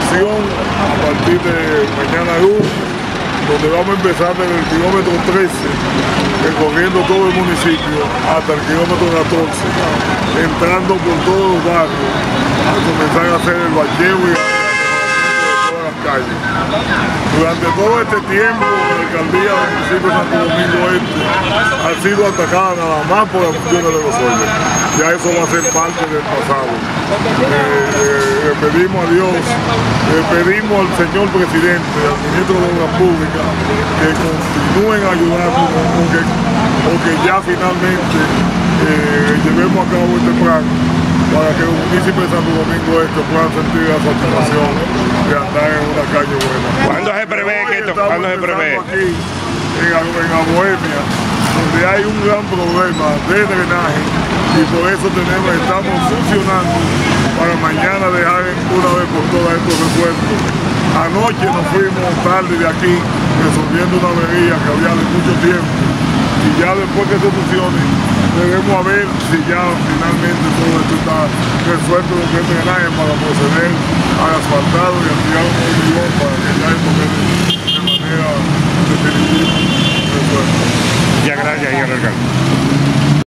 acción a partir de mañana lunes, donde vamos a empezar desde el kilómetro 13, recorriendo todo el municipio hasta el kilómetro 14, entrando por todos los barrios a comenzar a hacer el bacheo y todas las calles. Durante todo este tiempo, la alcaldía del municipio de Santo Domingo Este ha sido atacada nada más por las funciones de los órdenes. Ya eso va a ser parte del pasado. Le pedimos a Dios, le pedimos al señor presidente, al ministro de Obras Públicas, que continúen ayudando porque ya finalmente llevemos a cabo este plan para que los municipios de Santo Domingo Este puedan sentir la satisfacción de andar en una calle buena. ¿Cuándo se prevé que esto? ¿Cuándo se prevé? Aquí, en la Bohemia, donde hay un gran problema de drenaje y por eso estamos funcionando para mañana dejar una vez por todas estos repuestos. Anoche nos fuimos tarde de aquí resolviendo una avería que había de mucho tiempo y ya después que esto funcione debemos a ver si ya finalmente todo esto está resuelto lo que es drenaje para proceder al asfaltado y a tirar un hormigón para que ya esto quede de manera definitiva resuelto. Ya, gracias, señor alcalde.